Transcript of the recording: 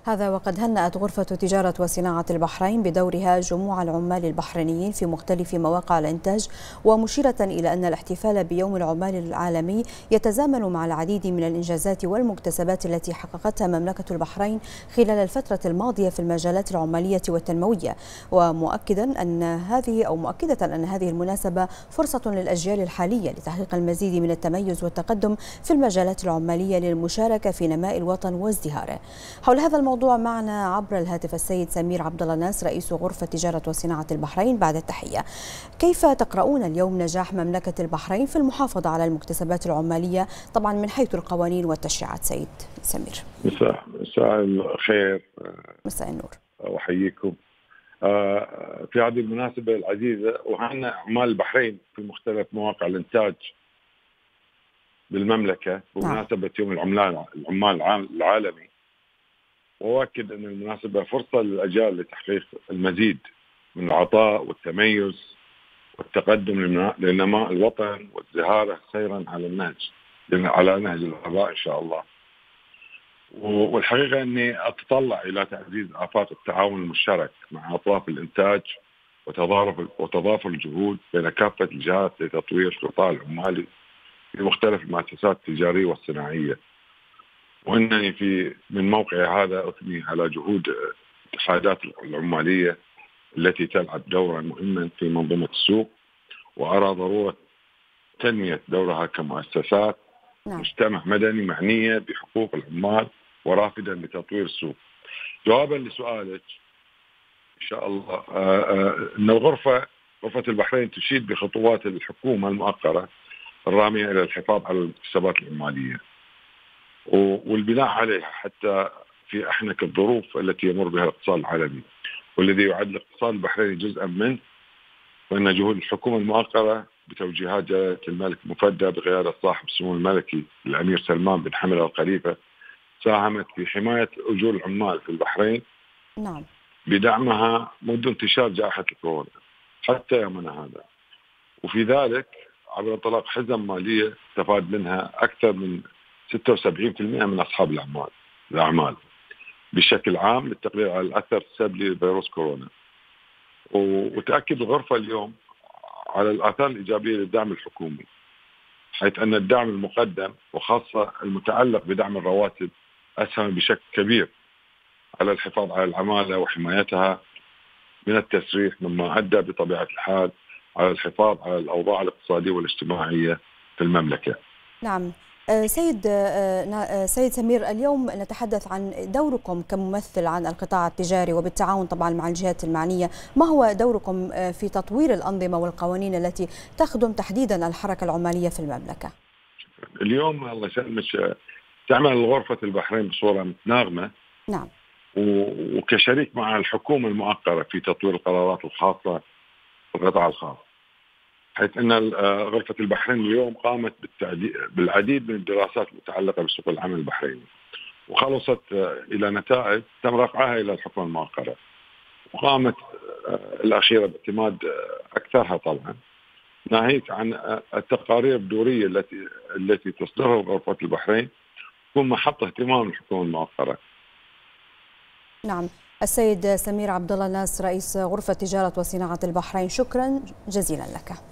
هذا وقد هنأت غرفة تجارة وصناعة البحرين بدورها جموع العمال البحرينيين في مختلف مواقع الإنتاج، ومشيرة إلى أن الاحتفال بيوم العمال العالمي يتزامن مع العديد من الإنجازات والمكتسبات التي حققتها مملكة البحرين خلال الفترة الماضية في المجالات العمالية والتنموية، ومؤكدة أن هذه المناسبة فرصة للأجيال الحالية لتحقيق المزيد من التميز والتقدم في المجالات العمالية للمشاركة في نماء الوطن وازدهاره. حول هذا الموضوع معنا عبر الهاتف السيد سمير عبد الله ناس رئيس غرفة تجارة وصناعة البحرين. بعد التحية، كيف تقرؤون اليوم نجاح مملكة البحرين في المحافظة على المكتسبات العمالية طبعا من حيث القوانين والتشريعات؟ سيد سمير. مساء الخير. مساء النور. أحييكم. في هذه المناسبة العزيزة وهنا عمال البحرين في مختلف مواقع الإنتاج بالمملكة بمناسبة يوم العمال العالمي، وأؤكد أن المناسبة فرصة للأجيال لتحقيق المزيد من العطاء والتميز والتقدم لنماء الوطن وازدهاره سيرا على نهج الغراء إن شاء الله. والحقيقة أني أتطلع إلى تعزيز آفاق التعاون المشترك مع أطراف الإنتاج وتضافر الجهود بين كافة الجهات لتطوير القطاع العمالي في مختلف المؤسسات التجارية والصناعية. وإنني من موقعي هذا أثني على جهود الاتحادات العمالية التي تلعب دورا مهما في منظومة السوق، وأرى ضرورة تنمية دورها كمؤسسات مجتمع مدني معنية بحقوق العمال ورافدا لتطوير السوق. جوابا لسؤالك إن شاء الله، أن غرفة البحرين تشيد بخطوات الحكومة المؤقرة الرامية إلى الحفاظ على المكتسبات العمالية والبناء عليها حتى في أحنك الظروف التي يمر بها الاقتصاد العالمي، والذي يعد الاقتصاد البحريني جزءا منه. وأن جهود الحكومة المؤقرة بتوجيهات جلالة الملك مفدى بقيادة صاحب السمو الملكي الأمير سلمان بن حمد الخليفة ساهمت في حماية أجور العمال في البحرين بدعمها منذ انتشار جائحة الكورونا حتى يومنا هذا، وفي ذلك عبر انطلاق حزم مالية استفاد منها أكثر من 76% من أصحاب الأعمال بشكل عام للتقدير على الأثر السلبي لفيروس كورونا. وتأكد الغرفة اليوم على الآثار الإيجابية للدعم الحكومي، حيث أن الدعم المقدم وخاصة المتعلق بدعم الرواتب أسهم بشكل كبير على الحفاظ على العمالة وحمايتها من التسريح، مما أدى بطبيعة الحال على الحفاظ على الأوضاع الاقتصادية والاجتماعية في المملكة. نعم سيد سمير، اليوم نتحدث عن دوركم كممثل عن القطاع التجاري وبالتعاون طبعا مع الجهات المعنية. ما هو دوركم في تطوير الأنظمة والقوانين التي تخدم تحديدا الحركة العمالية في المملكة؟ اليوم الله يسلمك تعمل غرفة البحرين بصورة متناغمة وكشريك مع الحكومة المؤقرة في تطوير القرارات الخاصة في القطاع الخاص، حيث أن غرفة البحرين اليوم قامت بالعديد من الدراسات المتعلقة بسوق العمل البحريني، وخلصت إلى نتائج تم رفعها إلى الحكومة المؤقرة، وقامت الأخيرة باعتماد أكثرها طبعا، ناهيك عن التقارير الدورية التي تصدرها غرفة البحرين تكون محط اهتمام الحكومة المؤقرة. نعم، السيد سمير عبد الله ناس رئيس غرفة تجارة وصناعة البحرين، شكرا جزيلا لك.